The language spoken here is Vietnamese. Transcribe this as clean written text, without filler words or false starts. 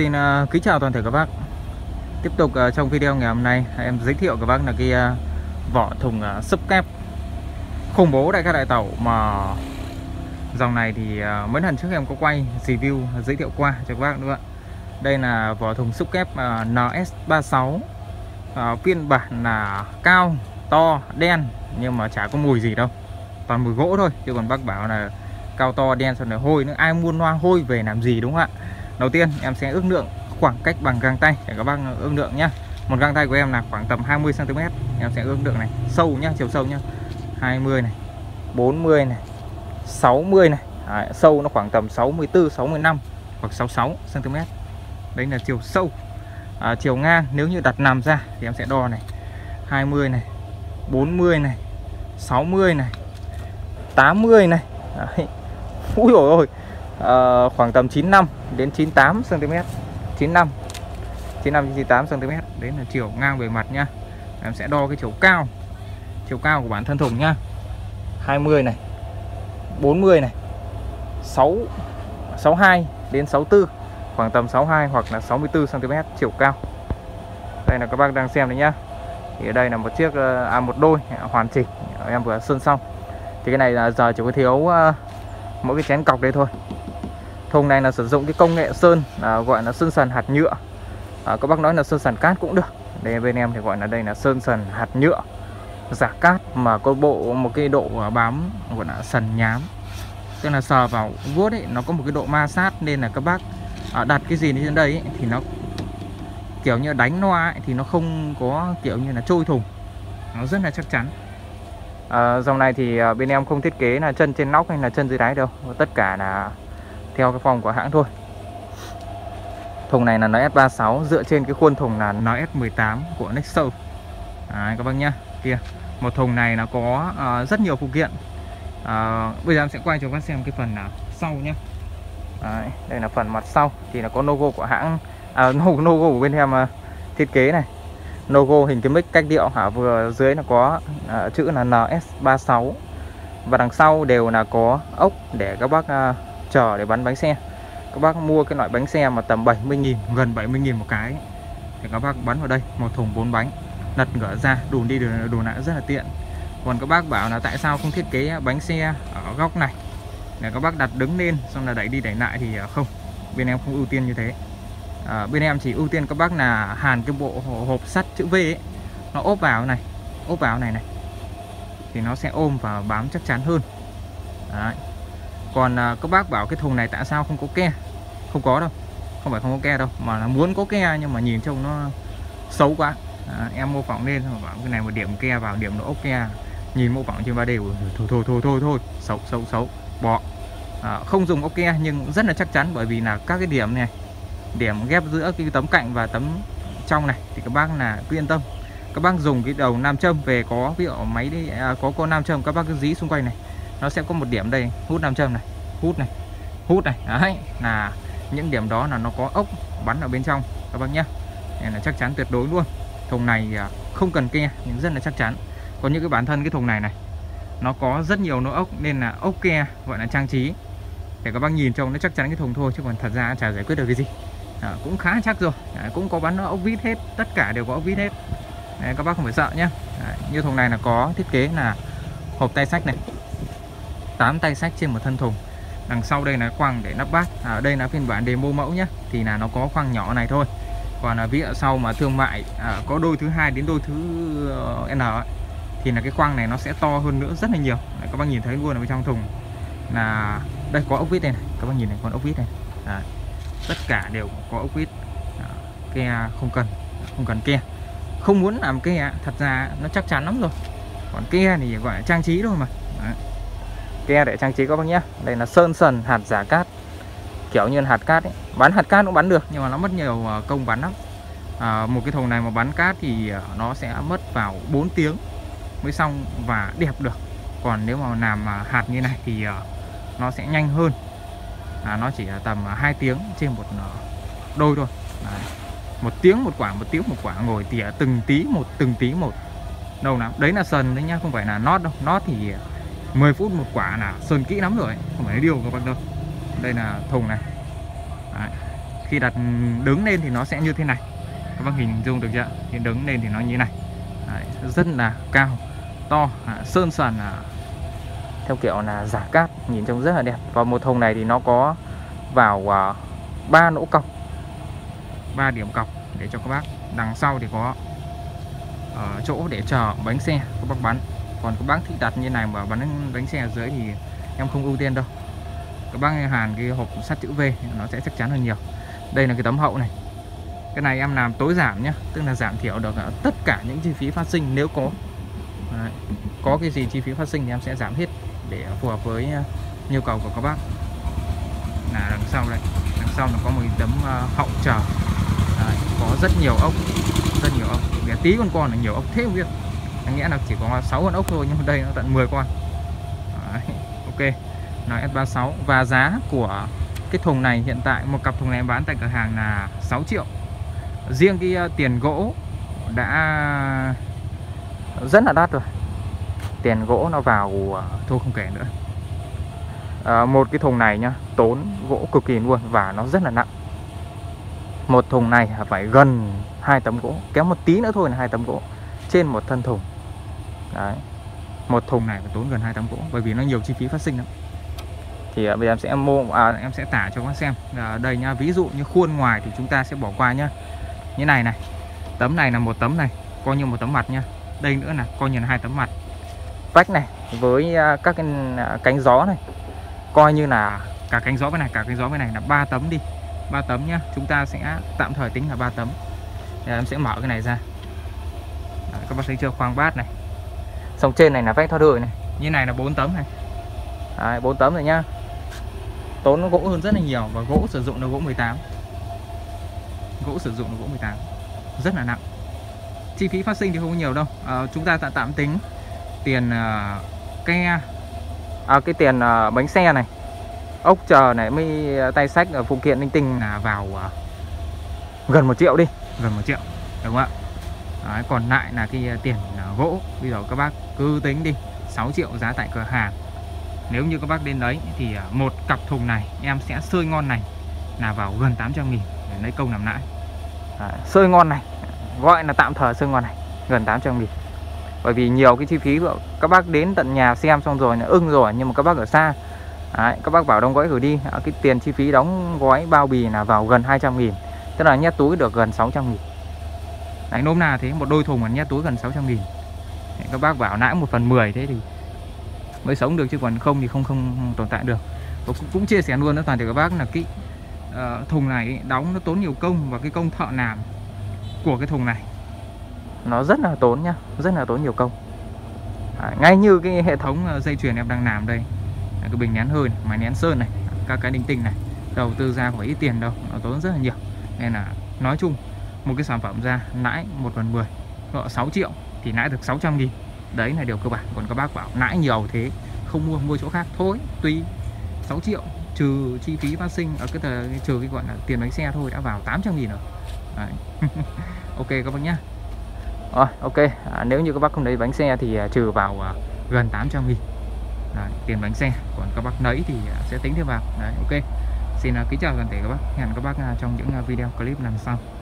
Xin kính chào toàn thể các bác. Tiếp tục trong video ngày hôm nay em giới thiệu các bác là cái vỏ thùng sub kép khủng bố đại ca đại tẩu mà dòng này thì mấy lần trước em có quay review giới thiệu qua cho các bác nữa. Đây là vỏ thùng sub kép NS36, phiên bản là cao, to, đen nhưng mà chả có mùi gì đâu, toàn mùi gỗ thôi. Chứ còn bác bảo là cao to đen xong rồi hôi nữa, ai mua loa hôi về làm gì, đúng không ạ? Đầu tiên em sẽ ước lượng khoảng cách bằng găng tay để các bác ước lượng nhá. Một găng tay của em là khoảng tầm 20 cm. Em sẽ ước lượng này, sâu nhá, chiều sâu nhá. 20 này, 40 này, 60 này. Đấy, sâu nó khoảng tầm 64, 65 hoặc 66 cm. Đấy là chiều sâu. Chiều ngang nếu như đặt nằm ra thì em sẽ đo này, 20 này, 40 này, 60 này, 80 này. Đấy. Úi dồi ôi, khoảng tầm 95 đến 98 cm, 95 đến 98 cm. Đấy là chiều ngang bề mặt nhá. Em sẽ đo cái chiều cao của bản thân thùng nhá. 20 này, 40 này, 62 đến 64, khoảng tầm 62 hoặc là 64 cm chiều cao. Đây là các bác đang xem đấy nhá. Thì ở đây là một chiếc một đôi hoàn chỉnh em vừa sơn xong. Thì cái này là giờ chỉ có thiếu mỗi cái chén cọc đây thôi. Thùng này là sử dụng cái công nghệ sơn gọi là sơn sần hạt nhựa. Các bác nói là sơn sần cát cũng được. Đây bên em thì gọi là đây là sơn sần hạt nhựa giả cát, mà có một cái độ bám gọi là sần nhám, tức là sờ vào vuốt ấy nó có một cái độ ma sát, nên là các bác đặt cái gì lên đây ấy, thì nó kiểu như đánh loa ấy, thì nó không có kiểu như là trôi thùng, nó rất là chắc chắn. Dòng này thì bên em không thiết kế là chân trên nóc hay là chân dưới đáy đâu, tất cả là theo cái form của hãng thôi. Thùng này là NS36 dựa trên cái khuôn thùng là NS18 của Nexo. Đấy, các bác nhá. Kia, một thùng này nó có rất nhiều phụ kiện. Bây giờ em sẽ quay cho các bác xem cái phần sau nhé. Đấy, đây là phần mặt sau thì là có logo của hãng, logo của bên em thiết kế này, logo hình cái mic cách điệu. Vừa dưới là có chữ là NS36, và đằng sau đều là có ốc để các bác chờ để bắn bánh xe. Các bác mua cái loại bánh xe mà tầm 70.000, gần 70.000 một cái thì các bác bắn vào đây, một thùng 4 bánh, lật ngửa ra đùn đi đùn lại rất là tiện. Còn các bác bảo là tại sao không thiết kế bánh xe ở góc này để các bác đặt đứng lên xong là đẩy đi đẩy lại, thì không, bên em không ưu tiên như thế. Bên em chỉ ưu tiên các bác là hàn cái bộ hộp sắt chữ V ấy, nó ốp vào này này thì nó sẽ ôm và bám chắc chắn hơn. Đấy. Còn các bác bảo cái thùng này tại sao không có ke, không có đâu, không phải không có ke đâu, mà là muốn có ke nhưng mà nhìn trông nó xấu quá. Em mô phỏng lên bảo cái này một điểm ke vào, điểm nó ốp ke, nhìn mô phỏng trên 3D thôi xấu bỏ. Không dùng ốp ke nhưng rất là chắc chắn, bởi vì là các cái điểm này, điểm ghép giữa cái tấm cạnh và tấm trong này thì các bác là cứ yên tâm. Các bác dùng cái đầu nam châm về, có ví dụ máy đi có con nam châm, các bác cứ dí xung quanh này, nó sẽ có một điểm đây hút nam châm này, hút này. Đấy, là những điểm đó là nó có ốc bắn ở bên trong các bác nhé. Nên là chắc chắn tuyệt đối luôn. Thùng này không cần ke nhưng rất là chắc chắn. Còn những cái bản thân cái thùng này này nó có rất nhiều lỗ ốc, nên là ốc ke gọi là trang trí để các bác nhìn trông nó chắc chắn cái thùng thôi, chứ còn thật ra chả giải quyết được cái gì. Cũng khá chắc rồi. Cũng có bắn ốc vít hết, tất cả đều có ốc vít hết. Đấy, các bác không phải sợ nhé. Như thùng này là có thiết kế là hộp tay xách này, 8 tay xách trên một thân thùng. Đằng sau đây là khoang để lắp bát. Đây là phiên bản demo mẫu nhé, thì là nó có khoang nhỏ này thôi. Còn ví dụ sau mà thương mại có đôi thứ 2 đến đôi thứ N ấy, thì là cái khoang này nó sẽ to hơn nữa rất là nhiều. Đấy, các bác nhìn thấy luôn ở bên trong thùng là đây có ốc vít đây này, các bác nhìn này, con ốc vít này. Đấy, tất cả đều có ốc vít. Ke không cần ke, không muốn làm ke, thật ra nó chắc chắn lắm rồi. Còn ke thì gọi là trang trí thôi mà. Đấy. Ke để trang trí các bác nhé. Đây là sơn sần hạt giả cát, kiểu như hạt cát ấy. Bắn hạt cát cũng bắn được nhưng mà nó mất nhiều công bắn lắm. Một cái thùng này mà bắn cát thì nó sẽ mất vào 4 tiếng mới xong và đẹp được. Còn nếu mà làm hạt như này thì nó sẽ nhanh hơn. Nó chỉ là tầm 2 tiếng trên một đôi thôi. Đấy. 1 tiếng một quả, 1 tiếng một quả, ngồi tỉa từng tí một đâu nào. Đấy là sần đấy nhá, không phải là nót đâu. Nót thì 10 phút một quả là sơn kỹ lắm rồi, không phải điều các bác đâu. Đây là thùng này. Đấy. khi đặt đứng lên thì nó sẽ như thế này, các bác hình dung được chưa? Thì đứng lên thì nó như thế này. Đấy, rất là cao, to, sơn sàn theo kiểu là giả cát, nhìn trông rất là đẹp. Và một thùng này thì nó có vào 3 lỗ cọc, 3 điểm cọc để cho các bác. Đằng sau thì có chỗ để chờ bánh xe các bác bắn. Còn các bác thích đặt như này mà bắn bánh xe ở dưới thì em không ưu tiên đâu. Các bác hàn cái hộp sắt chữ V nó sẽ chắc chắn hơn nhiều. Đây là cái tấm hậu này. Cái này em làm tối giảm nhá, tức là giảm thiểu được tất cả những chi phí phát sinh nếu có. Đấy, có cái gì chi phí phát sinh thì em sẽ giảm hết để phù hợp với nhu cầu của các bác. Là đằng sau đây, đằng sau nó có một tấm hậu chờ. Đấy, có rất nhiều ốc, Bé tí con là nhiều ốc thế không biết. Nghĩa là chỉ có 6 con ốc thôi, nhưng đây nó tận 10 con. Đấy, ok. Nó S36 và giá của cái thùng này hiện tại một cặp thùng này em bán tại cửa hàng là 6 triệu. Riêng cái tiền gỗ đã rất là đắt rồi. Tiền gỗ nó vào thôi không kể nữa. Một cái thùng này nhá, tốn gỗ cực kỳ luôn và nó rất là nặng. Một thùng này phải gần 2 tấm gỗ, kéo một tí nữa thôi là 2 tấm gỗ trên một thân thùng. Đấy. Một thùng này phải tốn gần 2 tấm gỗ bởi vì nó nhiều chi phí phát sinh lắm. Thì bây giờ em sẽ tả cho các bác xem. Đây nhá, ví dụ như khuôn ngoài thì chúng ta sẽ bỏ qua nhá. Như này này. Tấm này là một tấm này, coi như một tấm mặt nhá. Đây nữa là coi như là 2 tấm mặt. Vách này với các cái cánh gió này coi như là cả cánh gió bên này, cả cánh gió bên này là 3 tấm đi. 3 tấm nhá, chúng ta sẽ tạm thời tính là 3 tấm. Để em sẽ mở cái này ra. Đấy, các bác thấy chưa, khoang bát này. Xong trên này là vách thoát hơi này. Như này là 4 tấm này. Đấy, 4 tấm rồi nhá. Tốn gỗ hơn rất là nhiều và gỗ sử dụng là gỗ 18. Gỗ sử dụng là gỗ 18. Rất là nặng. Chi phí phát sinh thì không có nhiều đâu. Chúng ta tạm tính tiền cái tiền bánh xe này, ốc chờ này, mới tay sách phụ kiện linh tinh là vào gần 1 triệu đi, gần 1 triệu, đúng không ạ? Đấy, còn lại là cái tiền gỗ. Bây giờ các bác cứ tính đi, 6 triệu giá tại cửa hàng. Nếu như các bác đến đấy thì một cặp thùng này em sẽ sơi ngon này là vào gần 800.000 để lấy công làm lãi. Sơi ngon này, gọi là tạm thời sơi ngon này, gần 800.000. Bởi vì nhiều cái chi phí của các bác đến tận nhà xem xong rồi là ưng rồi, nhưng mà các bác ở xa. Đấy, các bác bảo đóng gói gửi đi, cái tiền chi phí đóng gói bao bì là vào gần 200.000. Tức là nhét túi được gần 600.000. Đấy, nôm na thế, một đôi thùng mà nhét túi gần 600.000. Đấy, các bác bảo lãi 1/10 thế thì mới sống được, chứ còn không thì không tồn tại được. Và cũng chia sẻ luôn đó toàn thể các bác là cái thùng này đóng nó tốn nhiều công, và cái công thợ làm của cái thùng này nó rất là tốn nhá, rất là tốn nhiều công. Ngay như cái hệ thống dây chuyền em đang làm đây, cái bình nén hơi này, máy nén sơn này, các cái đinh tinh này, đầu tư ra phải ít tiền đâu, nó tốn rất là nhiều. Nên là nói chung một cái sản phẩm ra lãi 1/10, 6 triệu thì lãi được 600.000. Đấy là điều cơ bản. Còn các bác bảo lãi nhiều thế không mua chỗ khác thôi, tùy. 6 triệu trừ chi phí phát sinh ở trừ cái gọi là tiền bánh xe thôi đã vào 800.000 rồi. Đấy. Ok các bác nhá. Rồi, ok. Nếu như các bác không lấy bánh xe thì trừ vào gần 800.000 tiền bánh xe. Còn các bác lấy thì sẽ tính thêm vào. Đấy, ok. Xin kính chào toàn thể các bác. Hẹn các bác trong những video clip lần sau.